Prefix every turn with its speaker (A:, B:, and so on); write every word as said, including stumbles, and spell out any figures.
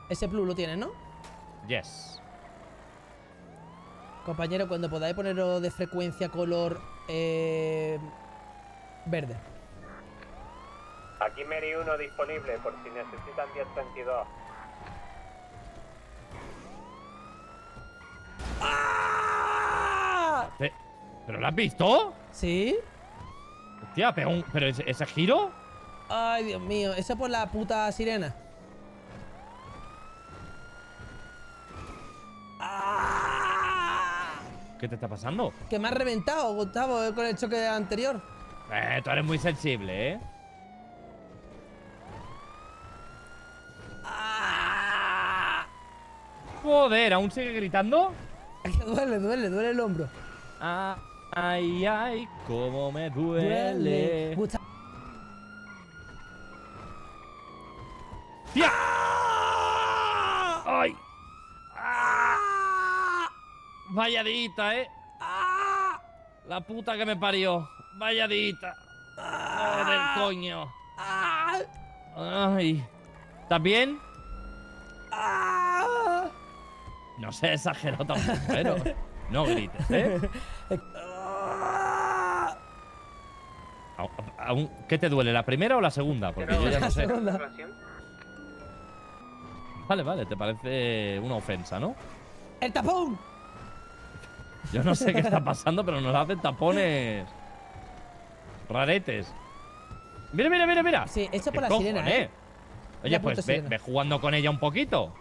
A: Ese plus lo tienes, ¿no?
B: Yes.
A: Compañero, cuando podáis poneros de frecuencia color eh, verde.
C: Aquí Meri uno disponible por si necesitan diez treinta y dos.
A: ¡Ah!
B: ¿Te- ¿Pero lo has visto?
A: ¿Sí?
B: Hostia, pero, un- pero ese, ese giro.
A: Ay, Dios mío. Eso por la puta sirena. ¡Ah!
B: ¿Qué te está pasando?
A: Que me ha reventado, Gustavo, eh, con el choque anterior.
B: Eh, tú eres muy sensible, ¿eh?
A: ¡Ah!
B: Joder, ¿aún sigue gritando?
A: Es que duele, duele, duele el hombro.
B: Ah, ay, ay, cómo me duele.
A: Gustavo.
B: ¡Tía!
A: ¡Ah!
B: ¡Ay!
A: ¡Ah!
B: Valladita, ¿eh?
A: ¡Ah!
B: La puta que me parió. Valladita. Joder, coño.
A: ¡Ah!
B: Ay. ¿Estás bien?
A: ¡Ah!
B: No sé, exagerado tampoco, pero no grites, ¿eh?
A: ¡Ah!
B: Aún- aún- ¿Qué te duele, la primera o la segunda? Porque yo ya no sé. Vale, vale, te parece una ofensa, ¿no?
A: ¡El tapón!
B: Yo no sé qué está pasando, pero nos hacen tapones raretes. Mira, mira, mira, mira.
A: Sí, esto
B: ¿Qué
A: por la
B: cojones?
A: sirena, ¿eh?
B: Oye,
A: La
B: pues
A: puta
B: ve,
A: sirena.
B: ve jugando con ella un poquito.